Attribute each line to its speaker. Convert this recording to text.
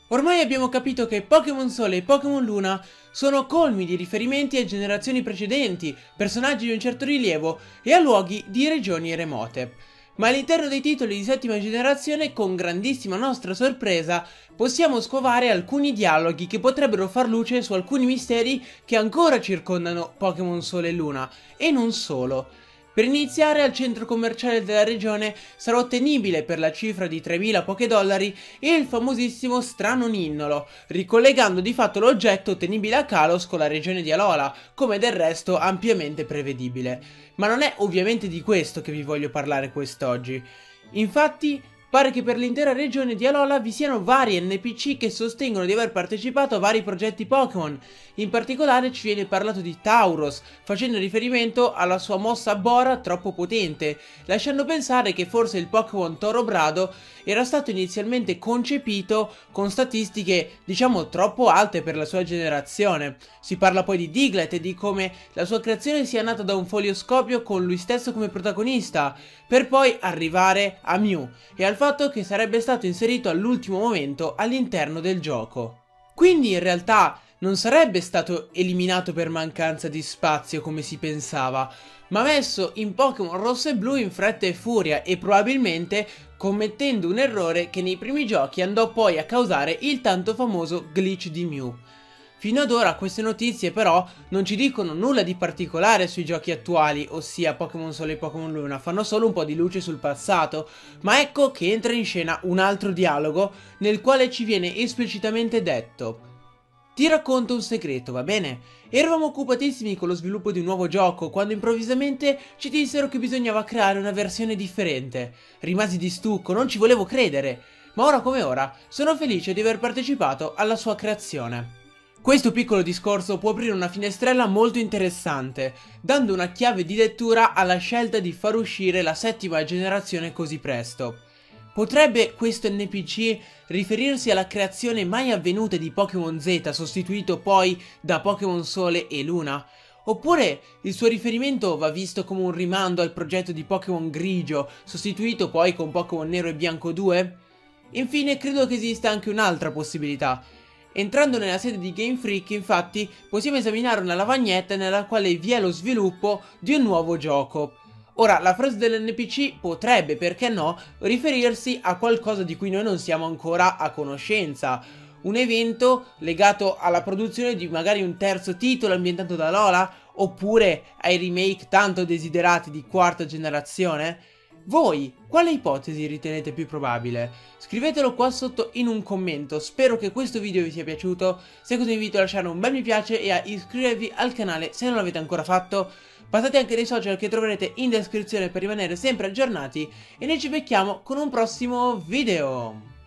Speaker 1: Ormai abbiamo capito che Pokémon Sole e Pokémon Luna sono colmi di riferimenti a generazioni precedenti, personaggi di un certo rilievo e a luoghi di regioni remote. Ma all'interno dei titoli di settima generazione, con grandissima nostra sorpresa, possiamo scovare alcuni dialoghi che potrebbero far luce su alcuni misteri che ancora circondano Pokémon Sole e Luna, e non solo. Per iniziare, al centro commerciale della regione sarà ottenibile per la cifra di 3000 Pokédollari il famosissimo strano ninnolo, ricollegando di fatto l'oggetto ottenibile a Kalos con la regione di Alola, come del resto ampiamente prevedibile. Ma non è ovviamente di questo che vi voglio parlare quest'oggi. Infatti, pare che per l'intera regione di Alola vi siano vari NPC che sostengono di aver partecipato a vari progetti Pokémon. In particolare ci viene parlato di Tauros, facendo riferimento alla sua mossa Bora troppo potente, lasciando pensare che forse il Pokémon Toro Brado era stato inizialmente concepito con statistiche, diciamo, troppo alte per la sua generazione. Si parla poi di Diglett e di come la sua creazione sia nata da un folioscopio con lui stesso come protagonista, per poi arrivare a Mew e al fatto che sarebbe stato inserito all'ultimo momento all'interno del gioco. Quindi in realtà non sarebbe stato eliminato per mancanza di spazio come si pensava, ma messo in Pokémon Rosso e Blu in fretta e furia e probabilmente commettendo un errore che nei primi giochi andò poi a causare il tanto famoso glitch di Mew. Fino ad ora queste notizie però non ci dicono nulla di particolare sui giochi attuali, ossia Pokémon Sole e Pokémon Luna, fanno solo un po' di luce sul passato, ma ecco che entra in scena un altro dialogo nel quale ci viene esplicitamente detto: ti racconto un segreto, va bene? Eravamo occupatissimi con lo sviluppo di un nuovo gioco quando improvvisamente ci dissero che bisognava creare una versione differente. Rimasi di stucco, non ci volevo credere, ma ora come ora sono felice di aver partecipato alla sua creazione. Questo piccolo discorso può aprire una finestrella molto interessante, dando una chiave di lettura alla scelta di far uscire la settima generazione così presto. Potrebbe questo NPC riferirsi alla creazione mai avvenuta di Pokémon Z, sostituito poi da Pokémon Sole e Luna? Oppure il suo riferimento va visto come un rimando al progetto di Pokémon Grigio, sostituito poi con Pokémon Nero e Bianco 2? Infine, credo che esista anche un'altra possibilità. Entrando nella sede di Game Freak, infatti, possiamo esaminare una lavagnetta nella quale vi è lo sviluppo di un nuovo gioco. Ora, la frase dell'NPC potrebbe, perché no, riferirsi a qualcosa di cui noi non siamo ancora a conoscenza. Un evento legato alla produzione di magari un terzo titolo ambientato da Alola, oppure ai remake tanto desiderati di quarta generazione? Voi, quale ipotesi ritenete più probabile? Scrivetelo qua sotto in un commento, spero che questo video vi sia piaciuto, se è così vi invito a lasciare un bel mi piace e a iscrivervi al canale se non l'avete ancora fatto. Passate anche dei social che troverete in descrizione per rimanere sempre aggiornati e noi ci becchiamo con un prossimo video!